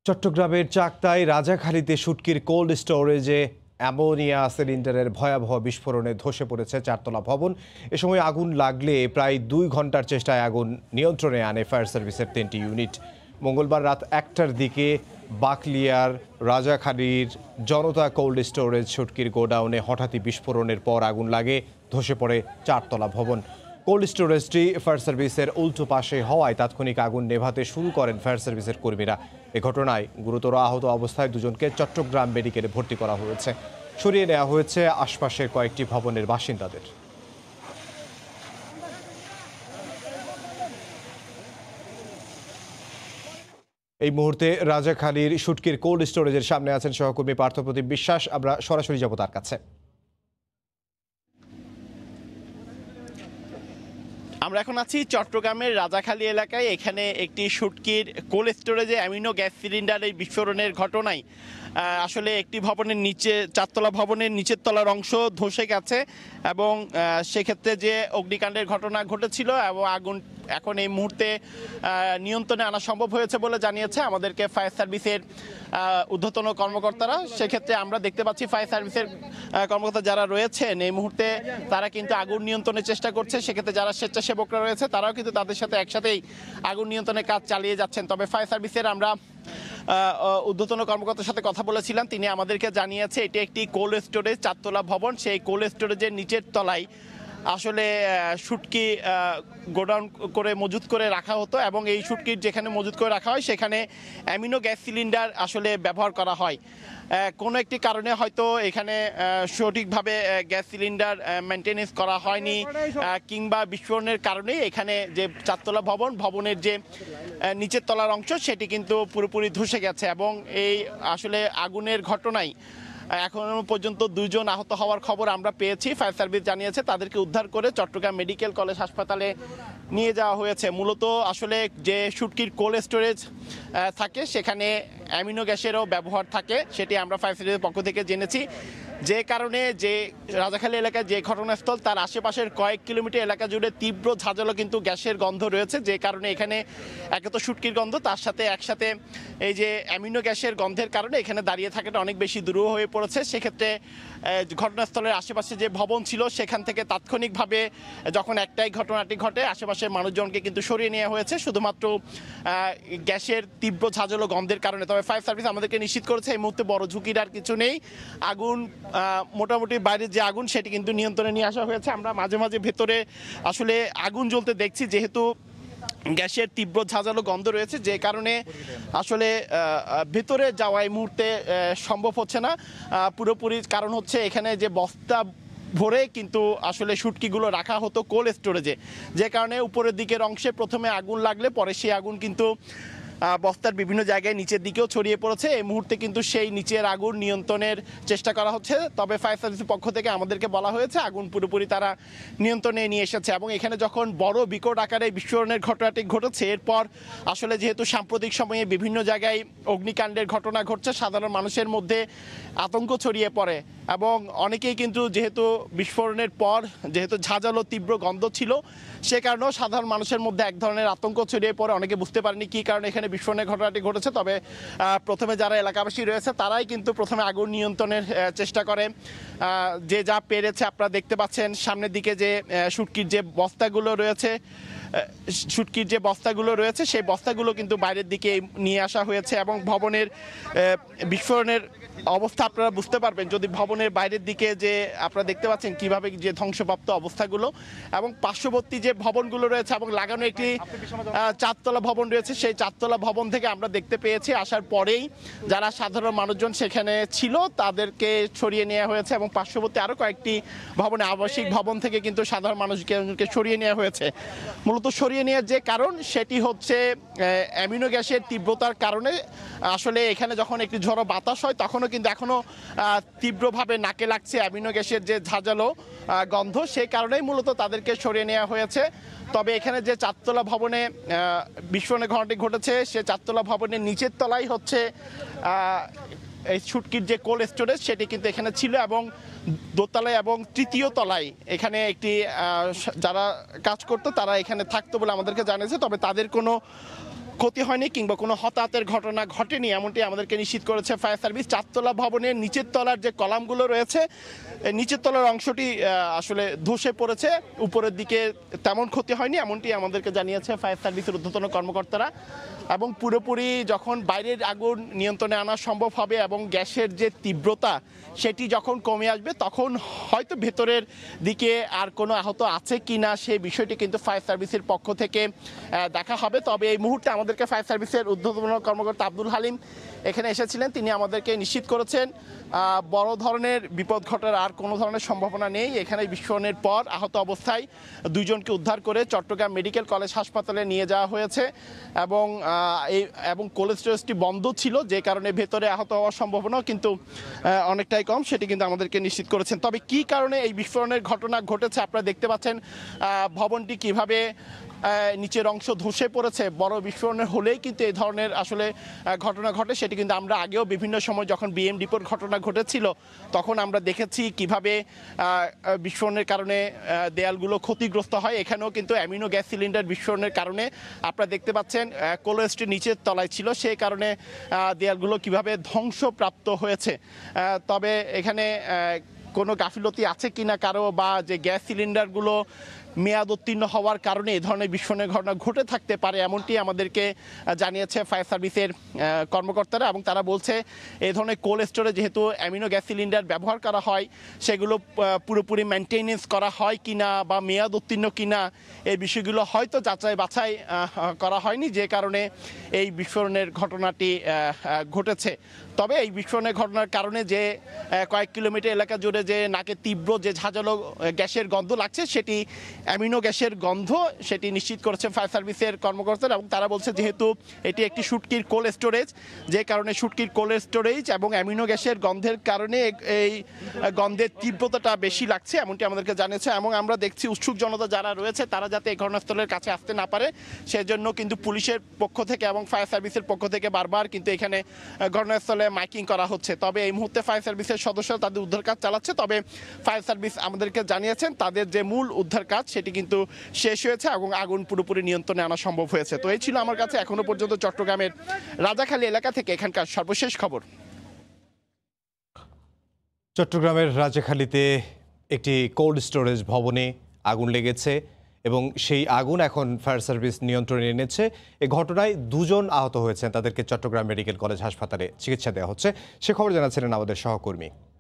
চট্টগ্রামের চাকদায় রাজাখালীতে শুটকির কোল্ড স্টোরেজে অ্যামোনিয়া সিলিন্ডারের ভয়াবহ বিস্ফোরণে ধসে পড়েছে চারতলা ভবন। এ সময় আগুন লাগলে প্রায় 2 ঘন্টার চেষ্টায় আগুন নিয়ন্ত্রণে আনে ফায়ার সার্ভিসের 3টি ইউনিট। মঙ্গলবার রাত 1টার দিকে বাকলিয়ার রাজাখালীর জনতা কোল্ড স্টোরেজ শুটকির গোডাউনে হঠাৎই বিস্ফোরণের পর আগুন লাগে, ধসে পড়ে চারতলা ভবন। কোল্ড স্টোরেজটি ফায়ার সার্ভিসের উল্টো পাশে হওয়ায় তাৎক্ষণিক আগুন নেভাতে শুরু করেন ফায়ার সার্ভিসের কর্মীরা। এ ঘটনায় গুরুতর আহত অবস্থায় দুজনকে চট্টগ্রাম মেডিকেলে ভর্তি করা হয়েছে। সরিয়ে নেওয়া হয়েছে আশপাশের কয়েকটি ভবনের বাসিন্দাদের। এই মুহূর্তে রাজাখালীর শুটকির কোল্ড স্টোরেজের সামনে আছেন সহকর্মী পার্থপ্রতিম বিশ্বাস। আমরা সরাসরি যাব তার কাছে। আমরা এখন আছি চট্টগ্রামের রাজাখালী এলাকায়। এখানে একটি শুটকির কোল্ড স্টোরেজে অ্যামিনো গ্যাস সিলিন্ডারের বিস্ফোরণের ঘটনায় আসলে একটি ভবনের নিচে, চারতলা ভবনের নিচের তলার অংশ ধসে গেছে এবং সেক্ষেত্রে যে অগ্নিকাণ্ডের ঘটনা ঘটেছিল এবং আগুন এখন এই মুহূর্তে নিয়ন্ত্রণে আনা সম্ভব হয়েছে বলে জানিয়েছে আমাদেরকে ফায়ার সার্ভিসের ঊর্ধ্বতন কর্মকর্তারা। সেক্ষেত্রে আমরা দেখতে পাচ্ছি ফায়ার সার্ভিসের কর্মকর্তা যারা রয়েছেন এই মুহূর্তে তারা কিন্তু আগুন নিয়ন্ত্রণের চেষ্টা করছে। সেক্ষেত্রে যারা স্বেচ্ছাসেবকরা রয়েছে তারাও কিন্তু তাদের সাথে একসাথেই আগুন নিয়ন্ত্রণের কাজ চালিয়ে যাচ্ছেন। তবে ফায়ার সার্ভিসের আমরা ঊর্ধ্বতন কর্মকর্তার সাথে কথা বলেছিলাম, তিনি আমাদেরকে জানিয়েছে এটি একটি কোল্ড স্টোরেজ, চারতলা ভবন। সেই কোল্ড স্টোরেজের নিচের তলায় আসলে শুটকি গোডাউন করে মজুত করে রাখা হতো এবং এই শুটকির যেখানে মজুত করে রাখা হয় সেখানে অ্যামিনো গ্যাস সিলিন্ডার আসলে ব্যবহার করা হয়। কোনো একটি কারণে হয়তো এখানে সঠিকভাবে গ্যাস সিলিন্ডার মেনটেনেন্স করা হয়নি কিংবা বিস্ফোরণের কারণে এখানে যে চারতলা ভবনের যে নিচের তলার অংশ সেটি কিন্তু পুরোপুরি ধসে গেছে এবং এই আসলে আগুনের ঘটনায় এখনো পর্যন্ত 2 জন আহত হওয়ার খবর আমরা পেয়েছি। ফায়ার সার্ভিস জানিয়েছে তাদেরকে উদ্ধার করে চট্টগ্রাম মেডিকেল কলেজ হাসপাতালে নিয়ে যাওয়া হয়েছে। মূলত আসলে যে শুটকির কোল্ড স্টোরেজ থাকে সেখানে অ্যামিনো গ্যাসেরও ব্যবহার থাকে, সেটি আমরা ফায়ার সার্ভিসের পক্ষ থেকে জেনেছি। যে কারণে যে রাজাখালী এলাকায় যে ঘটনাস্থল তার আশেপাশের কয়েক কিলোমিটার এলাকা জুড়ে তীব্র ঝাঁঝালো কিন্তু গ্যাসের গন্ধ রয়েছে। যে কারণে এখানে একে তো শুটকির গন্ধ, তার সাথে একসাথে এই যে অ্যামিনো গ্যাসের গন্ধের কারণে এখানে দাঁড়িয়ে থাকাটা অনেক বেশি দুরূহ হয়ে পড়েছে। সেক্ষেত্রে ঘটনাস্থলের আশেপাশে যে ভবন ছিল সেখান থেকে তাৎক্ষণিকভাবে যখন একটাই ঘটনাটি ঘটে আশেপাশের মানুষজনকে কিন্তু সরিয়ে নেওয়া হয়েছে শুধুমাত্র গ্যাসের তীব্র ঝাঁঝালো গন্ধের কারণে। তবে ফায়ার সার্ভিস আমাদেরকে নিশ্চিত করেছে এই মুহূর্তে বড় ঝুঁকির আর কিছু নেই। আগুন মোটামুটি বাইরের যে আগুন সেটি কিন্তু নিয়ন্ত্রণে নিয়ে আসা হয়েছে। আমরা মাঝে মাঝে ভেতরে আসলে আগুন জ্বলতে দেখছি, যেহেতু গ্যাসের তীব্র ঝাঁঝালো গন্ধ রয়েছে যে কারণে আসলে ভেতরে যাওয়া এই মুহূর্তে সম্ভব হচ্ছে না পুরোপুরি। কারণ হচ্ছে এখানে যে বস্তা ভরে কিন্তু আসলে শুটকিগুলো রাখা হতো কোল্ড স্টোরেজে, যে কারণে উপরের দিকের অংশে প্রথমে আগুন লাগলে পরে সেই আগুন কিন্তু বস্তার বিভিন্ন জায়গায় নিচের দিকেও ছড়িয়ে পড়েছে। এই মুহূর্তে কিন্তু সেই নিচের আগুন নিয়ন্ত্রণের চেষ্টা করা হচ্ছে। তবে ফায়ার সার্ভিসের পক্ষ থেকে আমাদেরকে বলা হয়েছে আগুন পুরোপুরি তারা নিয়ন্ত্রণে নিয়ে এসেছে এবং এখানে যখন বড় বিকট আকারে বিস্ফোরণের ঘটনাটি ঘটেছে এরপর আসলে যেহেতু সাম্প্রতিক সময়ে বিভিন্ন জায়গায় অগ্নিকাণ্ডের ঘটনা ঘটছে, সাধারণ মানুষের মধ্যে আতঙ্ক ছড়িয়ে পড়ে এবং অনেকেই কিন্তু যেহেতু বিস্ফোরণের পর যেহেতু ঝাঁঝালো তীব্র গন্ধ ছিল সে কারণেও সাধারণ মানুষের মধ্যে এক ধরনের আতঙ্ক ছড়িয়ে পড়ে। অনেকে বুঝতে পারেনি কী কারণে এখানে বিস্ফোরণের ঘটনাটি ঘটেছে। তবে প্রথমে যারা এলাকাবাসী রয়েছে তারাই কিন্তু প্রথমে আগুন নিয়ন্ত্রণের চেষ্টা করে যে যা পেরেছে। আপনারা দেখতে পাচ্ছেন সামনের দিকে যে শুটকির যে বস্তাগুলো রয়েছে সেই বস্তাগুলো কিন্তু বাইরের দিকে নিয়ে আসা হয়েছে এবং ভবনের বিস্ফোরণের অবস্থা আপনারা বুঝতে পারবেন যদি ভবনের বাইরের দিকে যে আপনারা দেখতে পাচ্ছেন কিভাবে যে ধ্বংসপ্রাপ্ত অবস্থাগুলো এবং পার্শ্ববর্তী যে ভবনগুলো রয়েছে এবং লাগানো একটি চারতলা ভবন রয়েছে সেই চারতলা ভবন থেকে আমরা দেখতে পেয়েছি আসার পরেই যারা সাধারণ মানুষজন সেখানে ছিল তাদেরকে সরিয়ে নেওয়া হয়েছে এবং পার্শ্ববর্তী আরও কয়েকটি ভবনে আবাসিক ভবন থেকে কিন্তু সাধারণ মানুষকে সরিয়ে নেওয়া হয়েছে। মূলত সরিয়ে নেওয়ার যে কারণ সেটি হচ্ছে অ্যামিনো গ্যাসের তীব্রতার কারণে। আসলে এখানে যখন একটি ঝড়ো বাতাস হয় তখনও কিন্তু এখনও তীব্রভাবে নাকে লাগছে অ্যামিনো গ্যাসের যে ঝাঁঝালো গন্ধ, সেই কারণেই মূলত তাদেরকে সরিয়ে নেওয়া হয়েছে। তবে এখানে যে চারতলা ভবনে বিস্ফোরণের ঘটনাটি ঘটেছে সে চারতলা ভবনের নিচের তলায় হচ্ছে এই শুটকির যে কোল্ড স্টোরেজ সেটি কিন্তু এখানে ছিল এবং দোতলায় এবং তৃতীয় তলায় এখানে একটি যারা কাজ করতো তারা এখানে থাকতো বলে আমাদেরকে জানিয়েছে। তবে তাদের কোনো ক্ষতি হয়নি কিংবা কোনো হতাহতের ঘটনা ঘটেনি, এমনটি আমাদেরকে নিশ্চিত করেছে ফায়ার সার্ভিস। চারতলা ভবনের নিচের তলার যে কলামগুলো রয়েছে, নিচের তলার অংশটি আসলে ধসে পড়েছে, উপরের দিকে তেমন ক্ষতি হয়নি এমনটি আমাদেরকে জানিয়েছে ফায়ার সার্ভিসের ঊর্ধ্বতন কর্মকর্তারা। এবং পুরোপুরি যখন বাইরের আগুন নিয়ন্ত্রণে আনা সম্ভব হবে এবং গ্যাসের যে তীব্রতা সেটি যখন কমে আসবে, তখন হয়তো ভেতরের দিকে আর কোনো আহত আছে কি না সেই বিষয়টি কিন্তু ফায়ার সার্ভিসের পক্ষ থেকে দেখা হবে। তবে এই মুহূর্তে আমাদেরকে ফায়ার সার্ভিসের ঊর্ধ্বতন কর্মকর্তা আব্দুল হালিম এখানে এসেছিলেন, তিনি আমাদেরকে নিশ্চিত করেছেন বড় ধরনের বিপদ ঘটার আর কোনো ধরনের সম্ভাবনা নেই। এখানে বিস্ফোরণের পর আহত অবস্থায় দুইজনকে উদ্ধার করে চট্টগ্রাম মেডিকেল কলেজ হাসপাতালে নিয়ে যাওয়া হয়েছে এবং কোল্ড স্টোরেজটি বন্ধ ছিল, যে কারণে ভেতরে আহত হওয়ার সম্ভাবনাও কিন্তু অনেকটাই কম, সেটি কিন্তু আমাদেরকে নিশ্চিত করেছেন। তবে কি কারণে এই বিস্ফোরণের ঘটনা ঘটেছে, আপনারা দেখতে পাচ্ছেন ভবনটি কিভাবে নিচের অংশ ধসে পড়েছে। বড় বিস্ফোরণের হলেই কিন্তু এই ধরনের আসলে ঘটনা ঘটে, সেটি কিন্তু আমরা আগেও বিভিন্ন সময় যখন বিএম ডিপোর ঘটনা ঘটেছিল তখন আমরা দেখেছি কিভাবে বিস্ফোরণের কারণে দেয়ালগুলো ক্ষতিগ্রস্ত হয়। এখানেও কিন্তু অ্যামিনো গ্যাস সিলিন্ডার বিস্ফোরণের কারণে আপনারা দেখতে পাচ্ছেন কোল্ড স্টোরেজ নিচের তলায় ছিল, সেই কারণে দেয়ালগুলো কিভাবে ধ্বংসপ্রাপ্ত হয়েছে। তবে এখানে কোনো গাফিলতি আছে কিনা কারো, বা যে গ্যাস সিলিন্ডারগুলো মেয়াদ উত্তীর্ণ হওয়ার কারণে এই ধরনের বিস্ফোরণের ঘটনা ঘটে থাকতে পারে, এমনটি আমাদেরকে জানিয়েছে ফায়ার সার্ভিসের কর্মকর্তারা। এবং তারা বলছে এই ধরনের কোল্ড স্টোরে যেহেতু অ্যামিনো গ্যাস সিলিন্ডার ব্যবহার করা হয়, সেগুলো পুরোপুরি মেনটেনেন্স করা হয় কিনা বা মেয়াদ উত্তীর্ণ কিনা এই বিষয়গুলো হয়তো যাচাই বাছাই করা হয়নি, যে কারণে এই বিস্ফোরণের ঘটনাটি ঘটেছে। তবে এই বিস্ফোরণের ঘটনার কারণে যে কয়েক কিলোমিটার এলাকা জুড়ে যে নাকে তীব্র যে ঝাঁঝালো গ্যাসের গন্ধ লাগছে, সেটি অ্যামিনো গ্যাসের গন্ধ, সেটি নিশ্চিত করেছে ফায়ার সার্ভিসের কর্মকর্তারা। এবং তারা বলছে যেহেতু এটি একটি শুটকির কোল্ড স্টোরেজ, যে কারণে শুটকির কোল্ড স্টোরেজ এবং অ্যামিনো গ্যাসের গন্ধের কারণে এই গন্ধের তীব্রতাটা বেশি লাগছে, এমনটি আমাদেরকে জানিয়েছে। এবং আমরা দেখছি উৎসুক জনতা যারা রয়েছে তারা যাতে এই ঘটনাস্থলের কাছে আসতে না পারে, সেজন্য কিন্তু পুলিশের পক্ষ থেকে এবং ফায়ার সার্ভিসের পক্ষ থেকে বারবার কিন্তু এখানে ঘটনাস্থলে মাইকিং করা হচ্ছে। তবে এই মুহূর্তে ফায়ার সার্ভিসের সদস্যরা তাদের উদ্ধার কাজ চালাচ্ছে। তবে ফায়ার সার্ভিস আমাদেরকে জানিয়েছেন তাদের যে মূল উদ্ধার কাজ সেটি কিন্তু শেষ হয়েছে এবং আগুন পুরোপুরি নিয়ন্ত্রণে আনা সম্ভব হয়েছে। তো এই ছিল আমার কাছে এখনো পর্যন্ত চট্টগ্রামের রাজাখালী এলাকা থেকে এখানকার সর্বশেষ খবর। চট্টগ্রামের রাজাখালীতে একটি কোল্ড স্টোরেজ ভবনে আগুন লেগেছে এবং সেই আগুন এখন ফায়ার সার্ভিস নিয়ন্ত্রণে এনেছে। এই ঘটনায় দুজন আহত হয়েছেন, তাদেরকে চট্টগ্রাম মেডিকেল কলেজ হাসপাতালে চিকিৎসা দেওয়া হচ্ছে। সে খবর জানাচ্ছিলেন আমাদের সহকর্মী।